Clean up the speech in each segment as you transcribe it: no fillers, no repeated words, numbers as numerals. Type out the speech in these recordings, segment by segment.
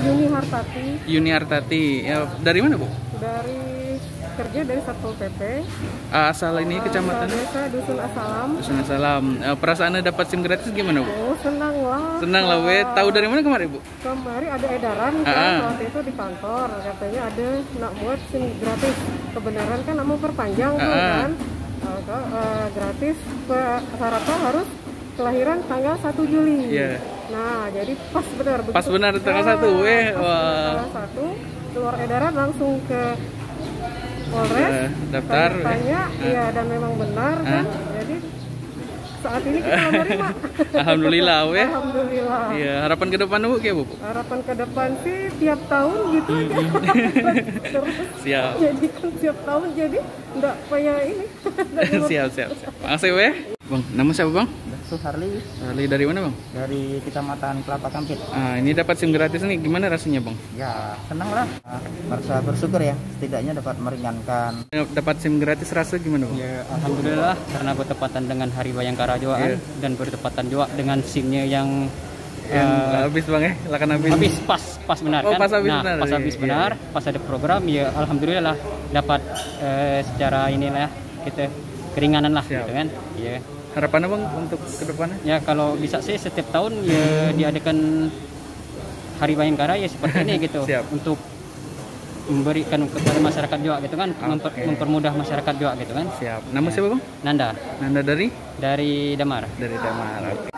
Yuni Hartati. Yuni Hartati. Ya, dari mana, Bu? Dari kerja dari Satpol PP. Asal ini kecamatan Desa Dusun Asalam. Dusun Salam. Perasaannya dapat SIM gratis gimana, Bu? Oh, senang lah. Senang lah, we. Tahu dari mana kemarin, Bu? Kemarin ada edaran kan waktu itu di kantor, katanya ada nak buat SIM gratis. Kebenaran kan mau perpanjang tuh kan. Gratis, syaratnya harus kelahiran tanggal 1 Juli. Iya. Nah, jadi pas benar. Pas benar tanggal 1, weh. Wah. Tanggal 1 keluar edaran langsung ke Polres, daftar. tanya, iya dan memang benar kan. Jadi saat ini kita menerima. Alhamdulillah, weh. Alhamdulillah. Iya, harapan ke depan, Bu, kayak, Bu? Harapan ke depan sih tiap tahun gitu aja. Terus. Siap. Jadi kan tiap tahun jadi enggak kayak ini. siap. Makasih, weh. Bang, nama siapa, Bang? Suharli. Harli dari mana, Bang? Dari Kecamatan Kelapa Kampit. Ini dapat SIM gratis nih, gimana rasanya, Bang? Ya, senang lah. Merasa bersyukur ya, setidaknya dapat meringankan. Dapat SIM gratis rasa gimana, Bang? Ya, alhamdulillah karena bertepatan dengan Hari Bayangkara juga kan, dan bertepatan juga dengan SIM-nya yang habis, Bang, lakan habis. Pas benar kan. Pas habis nah, benar. pas habis benar, pas ada program ya alhamdulillah lah dapat secara inilah kita keringanan lah. Siap. Gitu kan. Ya. Harapannya, Bang, untuk ke depannya? Ya kalau bisa sih setiap tahun ya diadakan Hari Bayangkara ya seperti ini gitu. Siap. Untuk memberikan kepada masyarakat juga gitu kan, mempermudah masyarakat juga gitu kan. Siap. Nama siapa, Bang? Nanda dari Damar. Dari Damar. Oke.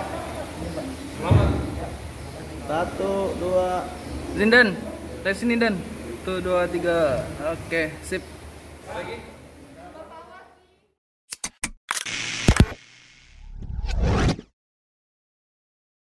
1, 2. Zindan, dari sini, Dan. 1, 2, 3. Oke, sip.